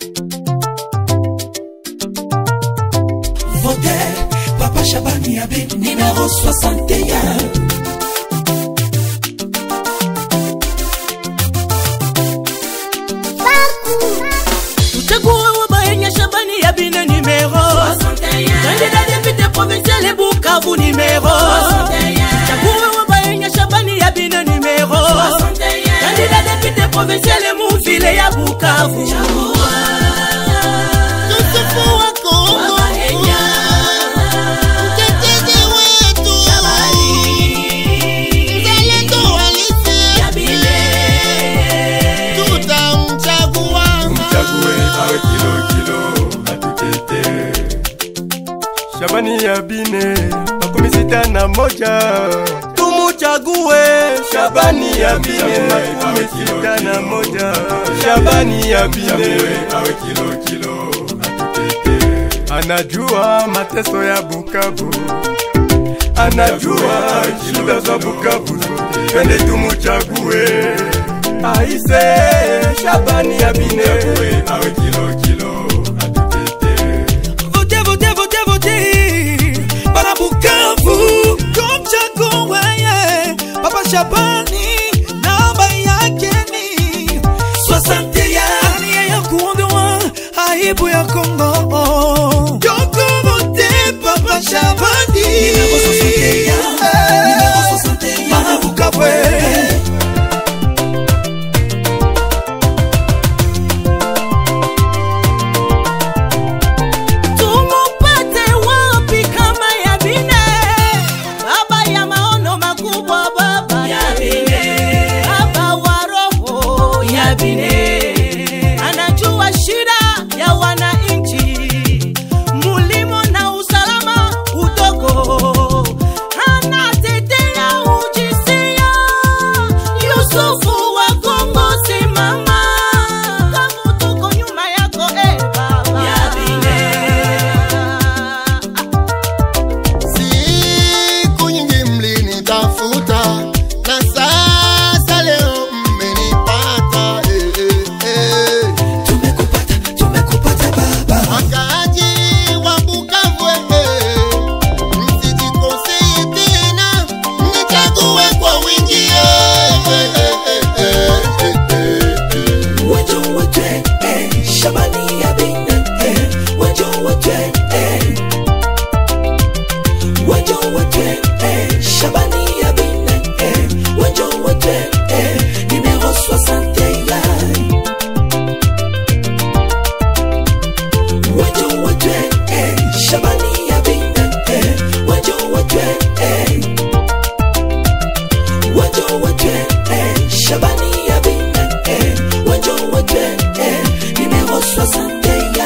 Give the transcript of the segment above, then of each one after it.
Votez Papa Shabani Yabine, numéro 61. Shabani Yabine numéro 61. Candidat député provincial et Bukavu numéro 61. Shabani Yabine numéro 61. Candidat député provincial et Mouville et Bukavu. Shabani Yabine, makumi sita na moja. Tumuchague Shabani Yabine, makumi sita na moja. Shabani Yabine, awe kilo atutete. Anajua mateso ya Bukavu, anajua shida za Bukavu. Twende tumuchague, aise Shabani Yabine, awe kilo para Bukavu, kumchagua yeye Papa Shabani, namba yake ni 61. Nia ya kuondoa aibu ya Kongo. Joko vote Papa Shabani, numéro 61 para Bukavu. Anajua shida ya wananchi, mulimo na usalama udogo, anatetea ujisia. Yusufu wa Kongo simama, kama tuko nyuma yako baba Yabine. Siku nyingi mlinitafuta na sasa leo tumekupata baba. Wakaaji wa Bukavu, msijikosee tena, mnichague kwa wingi. Wajo wote Shabani Yabine, wajo wote Shabani Yabine, wajo wote numéro 61. Wajo wote Shabani Yabine, wajo wote Shabani Yabine, wajo wote numéro 61.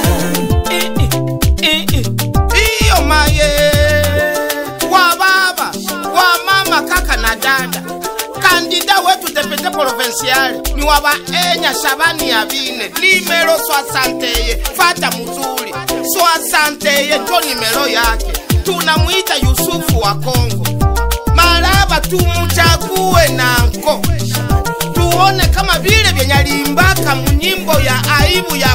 Iyo maye wa baba wa mama kaka na dada, kandida wetu depute provincial ni waba enya Shabani Yabine, numero 61. Fata mzuri 61 ndio numero yake. Tunamuita Yusufu wa Kongo. Maraba tumuchague nanko, tuone kama vile vyenyalimbaka munyimbo ya aibu ya